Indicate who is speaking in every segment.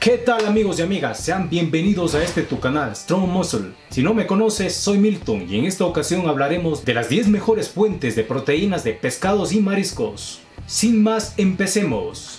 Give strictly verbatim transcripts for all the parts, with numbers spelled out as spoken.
Speaker 1: ¿Qué tal amigos y amigas? Sean bienvenidos a este tu canal Strong Muscle. Si no me conoces, soy Milton y en esta ocasión hablaremos de las diez mejores fuentes de proteínas de pescados y mariscos. Sin más, empecemos.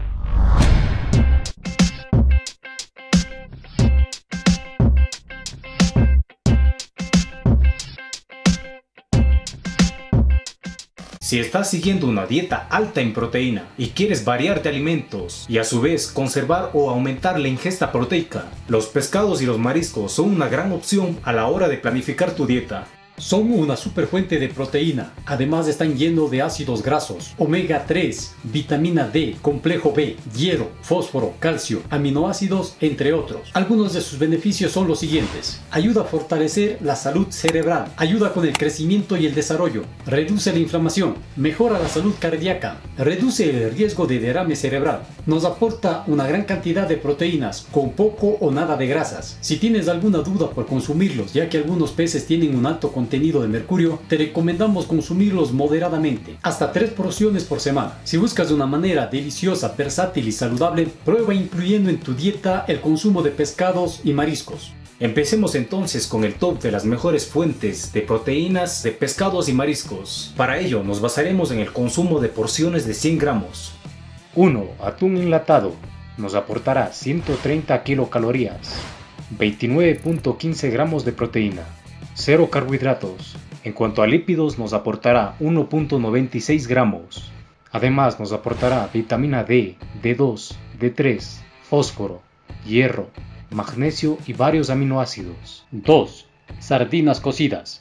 Speaker 1: Si estás siguiendo una dieta alta en proteína y quieres variar de alimentos y a su vez conservar o aumentar la ingesta proteica, los pescados y los mariscos son una gran opción a la hora de planificar tu dieta.
Speaker 2: Son una super fuente de proteína, además están llenos de ácidos grasos, omega tres, vitamina D, complejo B, hierro, fósforo, calcio, aminoácidos, entre otros. Algunos de sus beneficios son los siguientes: ayuda a fortalecer la salud cerebral, ayuda con el crecimiento y el desarrollo, reduce la inflamación, mejora la salud cardíaca, reduce el riesgo de derrame cerebral, nos aporta una gran cantidad de proteínas con poco o nada de grasas. Si tienes alguna duda por consumirlos, ya que algunos peces tienen un alto contenido contenido de mercurio, te recomendamos consumirlos moderadamente, hasta tres porciones por semana. Si buscas una manera deliciosa, versátil y saludable, prueba incluyendo en tu dieta el consumo de pescados y mariscos.
Speaker 1: Empecemos entonces con el top de las mejores fuentes de proteínas de pescados y mariscos. Para ello nos basaremos en el consumo de porciones de cien gramos.
Speaker 3: uno. Atún enlatado. Nos aportará ciento treinta kilocalorías, veintinueve punto quince gramos de proteína. Cero carbohidratos. En cuanto a lípidos, nos aportará uno punto noventa y seis gramos. Además nos aportará vitamina D, D dos, D tres, fósforo, hierro, magnesio y varios aminoácidos.
Speaker 2: dos. Sardinas cocidas.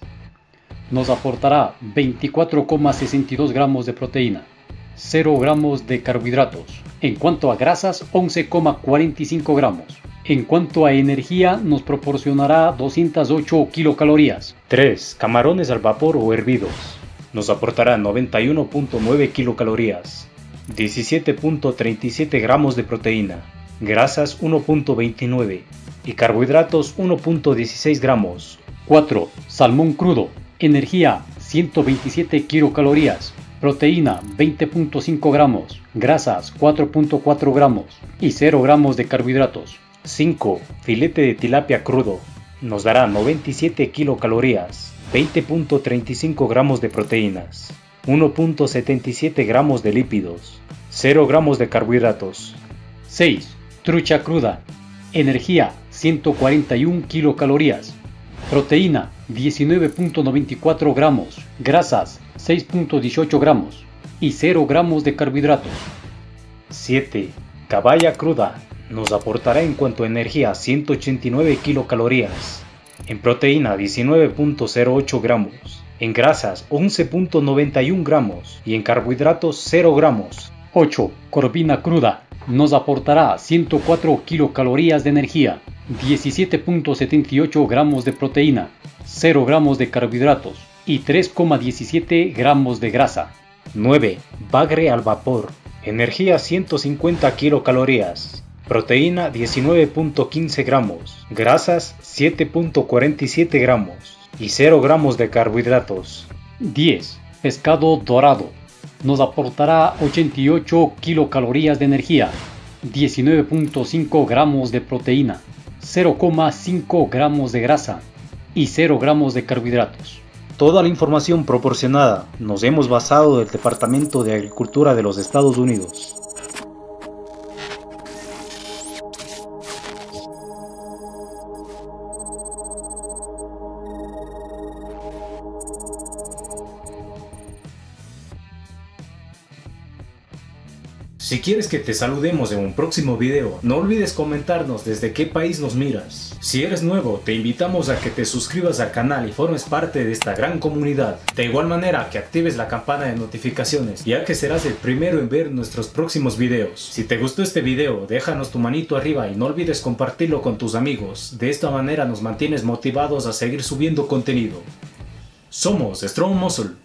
Speaker 2: Nos aportará veinticuatro coma sesenta y dos gramos de proteína, cero gramos de carbohidratos. En cuanto a grasas, once coma cuarenta y cinco gramos. En cuanto a energía, nos proporcionará doscientas ocho kilocalorías.
Speaker 3: tres. Camarones al vapor o hervidos. Nos aportará noventa y uno punto nueve kilocalorías, diecisiete punto treinta y siete gramos de proteína, grasas uno punto veintinueve y carbohidratos uno punto dieciséis gramos.
Speaker 2: cuatro. Salmón crudo. Energía ciento veintisiete kilocalorías, proteína veinte punto cinco gramos, grasas cuatro punto cuatro gramos y cero gramos de carbohidratos.
Speaker 3: cinco. Filete de tilapia crudo. Nos dará noventa y siete kilocalorías, veinte punto treinta y cinco gramos de proteínas, uno punto setenta y siete gramos de lípidos, cero gramos de carbohidratos.
Speaker 2: seis. Trucha cruda. Energía ciento cuarenta y uno kilocalorías, proteína diecinueve punto noventa y cuatro gramos, grasas seis punto dieciocho gramos y cero gramos de carbohidratos.
Speaker 3: siete. Caballa cruda. Nos aportará en cuanto a energía ciento ochenta y nueve kilocalorías, en proteína diecinueve punto cero ocho gramos, en grasas once punto noventa y uno gramos y en carbohidratos cero gramos.
Speaker 2: ocho. Corvina cruda. Nos aportará ciento cuatro kilocalorías de energía, diecisiete punto setenta y ocho gramos de proteína, cero gramos de carbohidratos y tres coma diecisiete gramos de grasa.
Speaker 3: nueve. Bagre al vapor. Energía ciento cincuenta kilocalorías, proteína diecinueve punto quince gramos, grasas siete punto cuarenta y siete gramos y cero gramos de carbohidratos.
Speaker 2: diez. Pescado dorado. Nos aportará ochenta y ocho kilocalorías de energía, diecinueve punto cinco gramos de proteína, cero coma cinco gramos de grasa y cero gramos de carbohidratos.
Speaker 3: Toda la información proporcionada nos hemos basado del Departamento de Agricultura de los Estados Unidos.
Speaker 1: Si quieres que te saludemos en un próximo video, no olvides comentarnos desde qué país nos miras. Si eres nuevo, te invitamos a que te suscribas al canal y formes parte de esta gran comunidad. De igual manera que actives la campana de notificaciones, ya que serás el primero en ver nuestros próximos videos. Si te gustó este video, déjanos tu manito arriba y no olvides compartirlo con tus amigos. De esta manera nos mantienes motivados a seguir subiendo contenido. Somos Strong Muscle.